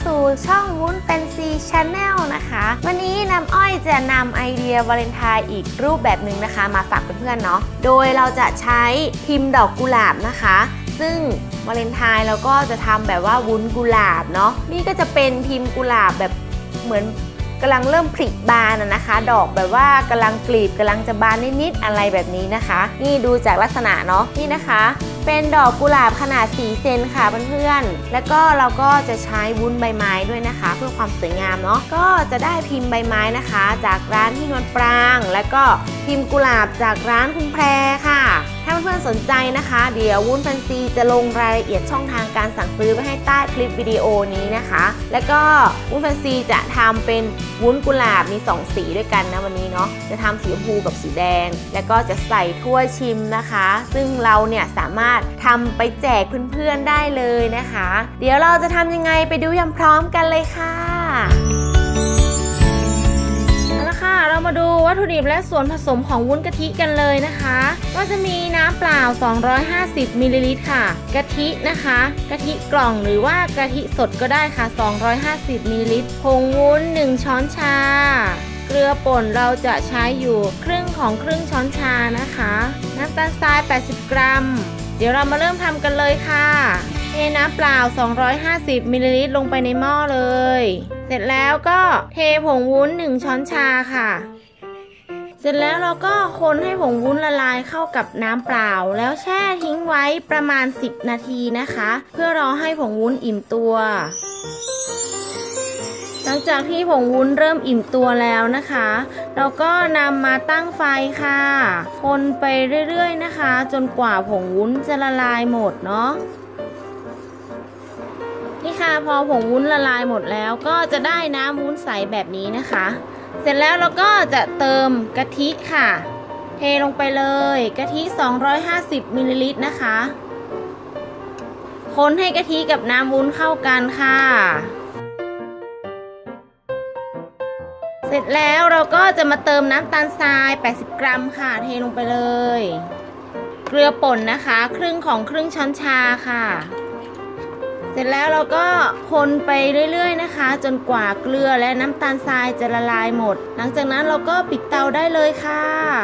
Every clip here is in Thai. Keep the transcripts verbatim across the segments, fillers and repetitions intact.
สู่ช่องวุ้นแฟนซีชาแนลนะคะวันนี้น้ำอ้อยจะนำไอเดียวาเลนไทน์อีกรูปแบบหนึ่งนะคะมาฝากเพื่อนๆเนาะโดยเราจะใช้พิมพ์ดอกกุหลาบนะคะซึ่งวาเลนไทน์เราก็จะทำแบบว่าวุ้นกุหลาบเนาะนี่ก็จะเป็นพิมพ์กุหลาบแบบเหมือนกำลังเริ่มผลิบานนะคะดอกแบบว่ากำลังกลีบกำลังจะบานนิดๆอะไรแบบนี้นะคะนี่ดูจากลักษณะเนาะนี่นะคะเป็นดอกกุหลาบขนาดสี่เซนค่ะเพื่อนๆแล้วก็เราก็จะใช้วุ้นใบไม้ด้วยนะคะเพื่อความสวยงามเนาะก็จะได้พิมพ์ใบไม้นะคะจากร้านที่นวลปรางแล้วก็พิมพ์กุหลาบจากร้านคุณแพรค่ะถ้าเพื่อนๆสนใจนะคะเดี๋ยววุ้นแฟนซีจะลงรายละเอียดช่องทางการสั่งซื้อไว้ให้ใต้คลิปวิดีโอนี้นะคะแล้วก็วุ้นแฟนซีจะทำเป็นวุ้นกุหลาบมีสองสีด้วยกันนะวันนี้เนาะจะทำสีชมพูกับสีแดงแล้วก็จะใส่ถ้วยชิมนะคะซึ่งเราเนี่ยสามารถทำไปแจกเพื่อนๆได้เลยนะคะเดี๋ยวเราจะทำยังไงไปดูพร้อมกันเลยค่ะเอาละค่ะเรามาดูวัตถุดิบและส่วนผสมของวุ้นกะทิกันเลยนะคะก็จะมีน้ำเปล่าสองร้อยห้าสิบมิลลิลิตรค่ะกะทินะคะกะทิกล่องหรือว่ากะทิสดก็ได้ค่ะสองร้อยห้าสิบมิลลิลิตรผงวุ้นหนึ่งช้อนชาเกลือป่นเราจะใช้อยู่ครึ่งของครึ่งช้อนชานะคะน้ำตาลทรายแปดสิบกรัมเดี๋ยวเรามาเริ่มทำกันเลยค่ะเทน้ำเปล่าสองร้อยห้าสิบมิลลิลิตรลงไปในหม้อเลยเสร็จแล้วก็เทผงวุ้นหนึ่งช้อนชาค่ะเสร็จแล้วเราก็คนให้ผงวุ้นละลายเข้ากับน้ำเปล่าแล้วแช่ทิ้งไว้ประมาณสิบนาทีนะคะเพื่อรอให้ผงวุ้นอิ่มตัวหลังจากที่ผงวุ้นเริ่มอิ่มตัวแล้วนะคะเราก็นำมาตั้งไฟค่ะคนไปเรื่อยๆนะคะจนกว่าผงวุ้นจะละลายหมดเนาะนี่ค่ะพอผงวุ้นละลายหมดแล้วก็จะได้น้ำวุ้นใสแบบนี้นะคะเสร็จแล้วเราก็จะเติมกะทิค่ะเทลงไปเลยกะทิสองร้อยห้าสิบมิลลิลิตรนะคะคนให้กะทิกับน้ำวุ้นเข้ากันค่ะเสร็จแล้วเราก็จะมาเติมน้ำตาลทรายแปดสิบกรัมค่ะเทลงไปเลยเกลือป่นนะคะครึ่งของครึ่งช้อนชาค่ะเสร็จแล้วเราก็คนไปเรื่อยๆนะคะจนกว่าเกลือและน้ำตาลทรายจะละลายหมดหลังจากนั้นเราก็ปิดเตาได้เลยค่ะ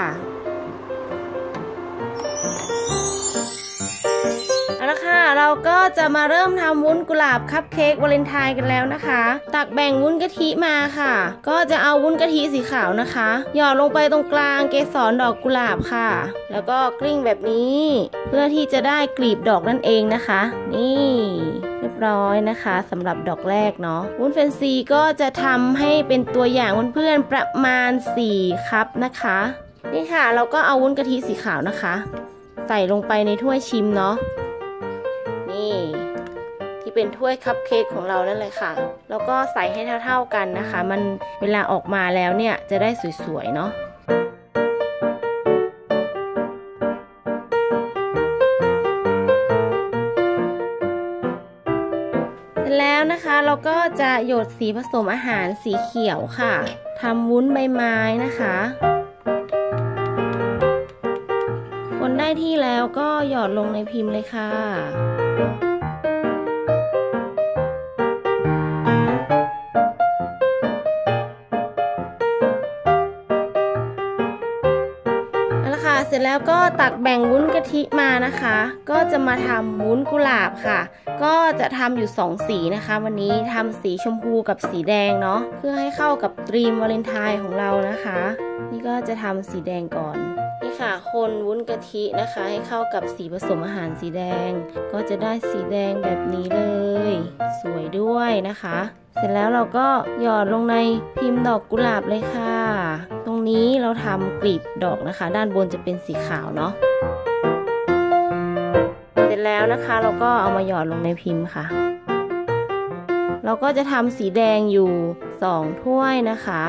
เอาละค่ะเราก็จะมาเริ่มทำวุ้นกุหลาบคัพเค้กวาเลนไทน์กันแล้วนะคะตักแบ่งวุ้นกะทิมาค่ะก็จะเอาวุ้นกะทิสีขาวนะคะหยอดลงไปตรงกลางเกสรดอกกุหลาบค่ะแล้วก็กลิ้งแบบนี้เพื่อที่จะได้กลีบดอกนั่นเองนะคะนี่เรียบร้อยนะคะสำหรับดอกแรกเนาะวุ้นแฟนซีก็จะทำให้เป็นตัวอย่างเพื่อนๆประมาณสี่คัพนะคะนี่ค่ะเราก็เอาวุ้นกะทิสีขาวนะคะใส่ลงไปในถ้วยชิมเนาะนี่ที่เป็นถ้วยคัพเค้กของเรานั่นเลยค่ะแล้วก็ใส่ให้เท่าๆกันนะคะมันเวลาออกมาแล้วเนี่ยจะได้สวยๆเนาะเสร็จแล้วนะคะเราก็จะหยดสีผสมอาหารสีเขียวค่ะทำวุ้นใบไม้นะคะคนได้ที่แล้วก็หยอดลงในพิมพ์เลยค่ะเสร็จแล้วก็ตักแบ่งวุ้นกะทิมานะคะก็จะมาทำวุ้นกุหลาบค่ะก็จะทำอยู่สองสีนะคะวันนี้ทำสีชมพูกับสีแดงเนาะเพื่อให้เข้ากับธีมวาเลนไทน์ของเรานะคะนี่ก็จะทำสีแดงก่อนนี่ค่ะคนวุ้นกะทินะคะให้เข้ากับสีผสมอาหารสีแดงก็จะได้สีแดงแบบนี้เลยสวยด้วยนะคะเสร็จแล้วเราก็หยอดลงในพิมพ์ดอกกุหลาบเลยค่ะตรงนี้เราทำกลีบดอกนะคะด้านบนจะเป็นสีขาวเนาะเสร็จแล้วนะคะเราก็เอามาหยอดลงในพิมพ์ค่ะเราก็จะทำสีแดงอยู่สองถ้วยนะคะ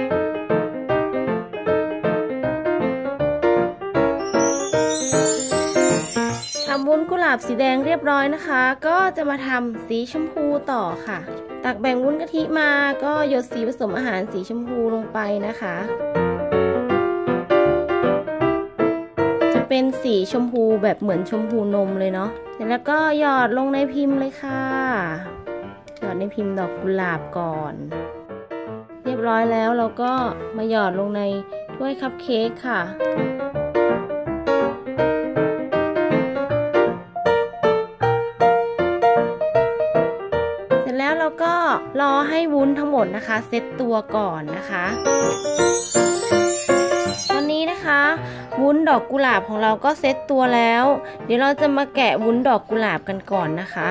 ทำวุ้นกุหลาบสีแดงเรียบร้อยนะคะก็จะมาทำสีชมพูต่อค่ะตักแบ่งวุ้นกะทิมาก็หยดสีผสมอาหารสีชมพูลงไปนะคะจะเป็นสีชมพูแบบเหมือนชมพูนมเลยเนาะเสร็จแล้วก็หยอดลงในพิมพ์เลยค่ะหยอดดในพิมพ์ดอกกุหลาบก่อนเรียบร้อยแล้วเราก็มาหยอดลงในถ้วยคัพเค้กค่ะเสร็จแล้วเราก็รอให้วุ้นทั้งหมดนะคะเซตตัวก่อนนะคะตอนนี้นะคะวุ้นดอกกุหลาบของเราก็เซตตัวแล้วเดี๋ยวเราจะมาแกะวุ้นดอกกุหลาบกันก่อนนะคะ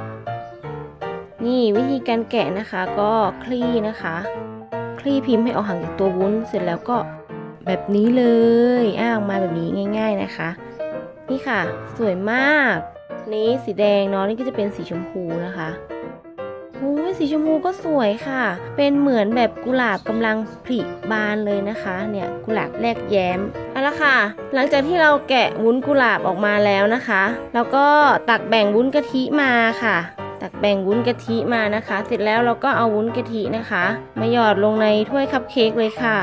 นี่วิธีการแกะนะคะก็คลี่นะคะคลี่พิมพ์ให้ออกห่างจากตัววุ้นเสร็จแล้วก็แบบนี้เลยอ้าออกมาแบบนี้ง่ายๆนะคะนี่ค่ะสวยมากนี้สีแดงเนาะนี่ก็จะเป็นสีชมพูนะคะโอ้ยสีชมพูก็สวยค่ะเป็นเหมือนแบบกุหลาบกำลังผลิบานเลยนะคะเนี่ยกุหลาบแรกแย้มเอาละค่ะหลังจากที่เราแกะวุ้นกุหลาบออกมาแล้วนะคะแล้วก็ตักแบ่งวุ้นกะทิมาค่ะตักแบ่งวุ้นกะทิมานะคะเสร็จแล้วเราก็เอาวุ้นกะทินะคะมาหยอดลงในถ้วยคัพเค้กเลยค่ะ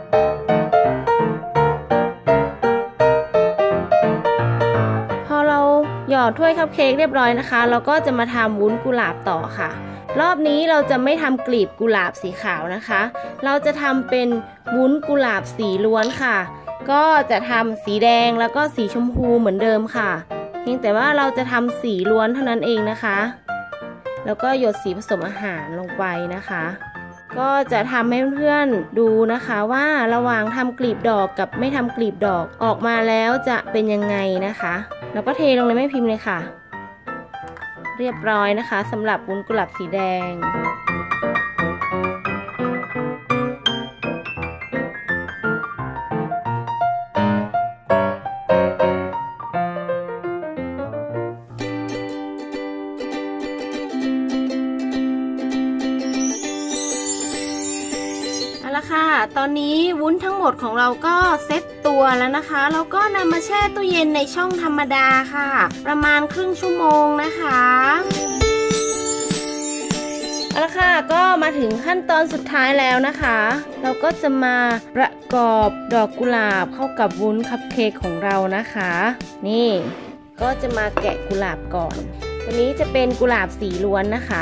พอเราหยอดถ้วยคัพเค้กเรียบร้อยนะคะเราก็จะมาทำวุ้นกุหลาบต่อค่ะรอบนี้เราจะไม่ทำกลีบกุหลาบสีขาวนะคะเราจะทำเป็นวุ้นกุหลาบสีล้วนค่ะก็จะทำสีแดงแล้วก็สีชมพูเหมือนเดิมค่ะเพียงแต่ว่าเราจะทำสีล้วนเท่านั้นเองนะคะแล้วก็หยดสีผสมอาหารลงไปนะคะก็จะทำให้เพื่อนๆดูนะคะว่าระหว่างทำกลีบดอกกับไม่ทำกลีบดอกออกมาแล้วจะเป็นยังไงนะคะแล้วก็เทลงในแม่พิมพ์เลยค่ะเรียบร้อยนะคะสำหรับวุ้นกุหลาบสีแดงค่ะตอนนี้วุ้นทั้งหมดของเราก็เซ็ตตัวแล้วนะคะแล้วก็นำมาแช่ตู้เย็นในช่องธรรมดาค่ะประมาณครึ่งชั่วโมงนะคะเอาละค่ะก็มาถึงขั้นตอนสุดท้ายแล้วนะคะเราก็จะมาประกอบดอกกุหลาบเข้ากับวุ้นคัพเค้กของเรานะคะนี่ก็จะมาแกะกุหลาบก่อนตัวนี้จะเป็นกุหลาบสีล้วนนะคะ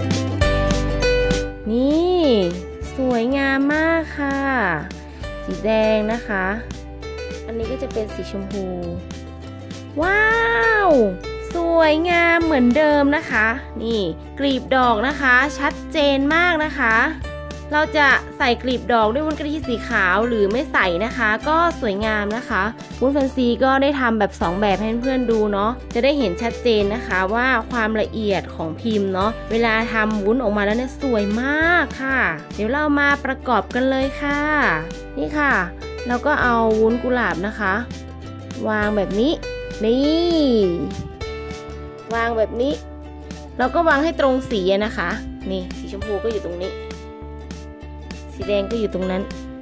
นี่สวยงามมากค่ะสีแดงนะคะอันนี้ก็จะเป็นสีชมพูว้าวสวยงามเหมือนเดิมนะคะนี่กลีบดอกนะคะชัดเจนมากนะคะเราจะใส่กลีบดอกด้วยวุ้นกะทิสีขาวหรือไม่ใส่นะคะก็สวยงามนะคะวุ้นแฟนซีก็ได้ทำแบบสองแบบให้เพื่อนๆดูเนาะจะได้เห็นชัดเจนนะคะว่าความละเอียดของพิมพ์เนาะเวลาทำวุ้นออกมาแล้วเนี่ยสวยมากค่ะเดี๋ยวเรามาประกอบกันเลยค่ะนี่ค่ะเราก็เอาวุ้นกุหลาบนะคะวางแบบนี้นี่วางแบบนี้เราก็วางให้ตรงสีนะคะนี่สีชมพูก็อยู่ตรงนี้สีแดงก็อยู่ตรงนั้น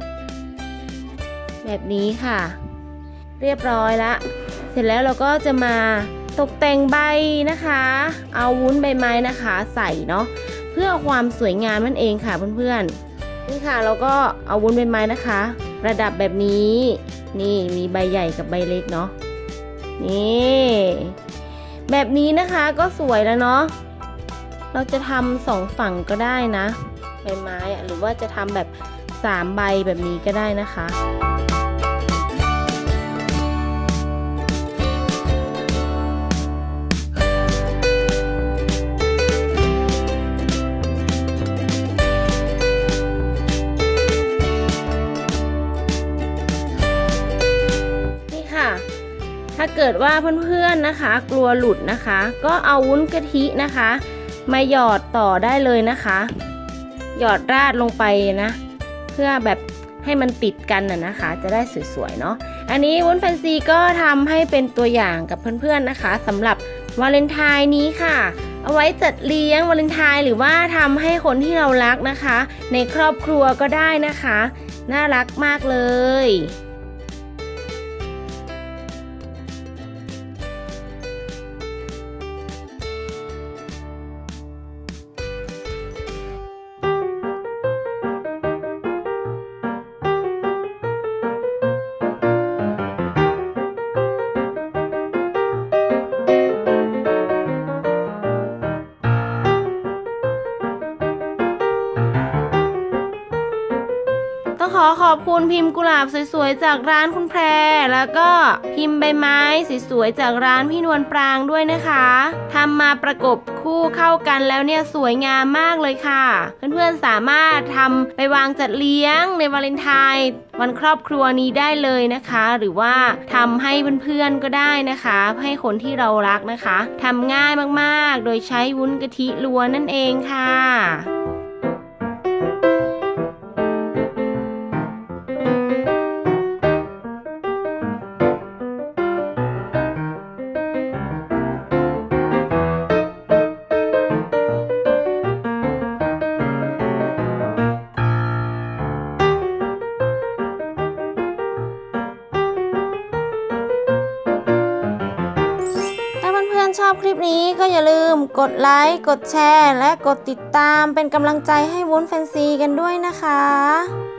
แบบนี้ค่ะเรียบร้อยละเสร็จแล้วเราก็จะมาตกแต่งใบนะคะเอาวุ้นใบไม้นะคะใส่เนาะเพื่อความสวยงามนั่นเองค่ะเพื่อนๆนี่ค่ะเราก็เอาวุ้นใบไม้นะคะประดับแบบนี้นี่มีใบใหญ่กับใบเล็กเนาะนี่แบบนี้นะคะก็สวยแล้วเนาะเราจะทำสองฝั่งก็ได้นะใบไม้หรือว่าจะทำแบบสามใบแบบนี้ก็ได้นะคะนี่ค่ะถ้าเกิดว่าเพื่อนๆนะคะกลัวหลุดนะคะก็เอาวุ้นกะทินะคะมาหยอดต่อได้เลยนะคะหยอดราดลงไปนะเพื่อแบบให้มันติดกันน่ะนะคะจะได้สวยๆเนาะอันนี้วุ้นแฟนซีก็ทำให้เป็นตัวอย่างกับเพื่อนๆนะคะสำหรับวาเลนไทน์นี้ค่ะเอาไว้จัดเลี้ยงวาเลนไทน์หรือว่าทำให้คนที่เรารักนะคะในครอบครัวก็ได้นะคะน่ารักมากเลยต้องขอขอบคุณพิมพ์กุหลาบสวยๆจากร้านคุณแพรแล้วก็พิมพ์ใบไม้สวยๆจากร้านพี่นวลปรางด้วยนะคะทำมาประกบคู่เข้ากันแล้วเนี่ยสวยงามมากเลยค่ะเพื่อนๆสามารถทำไปวางจัดเลี้ยงในวาเลนไทน์วันครอบครัวนี้ได้เลยนะคะหรือว่าทำให้เพื่อนๆก็ได้นะคะให้คนที่เรารักนะคะทำง่ายมากๆโดยใช้วุ้นกะทิล้วนนั่นเองค่ะชอบคลิปนี้ก็อย่าลืมกดไลค์กดแชร์และกดติดตามเป็นกำลังใจให้วุ้นแฟนซีกันด้วยนะคะ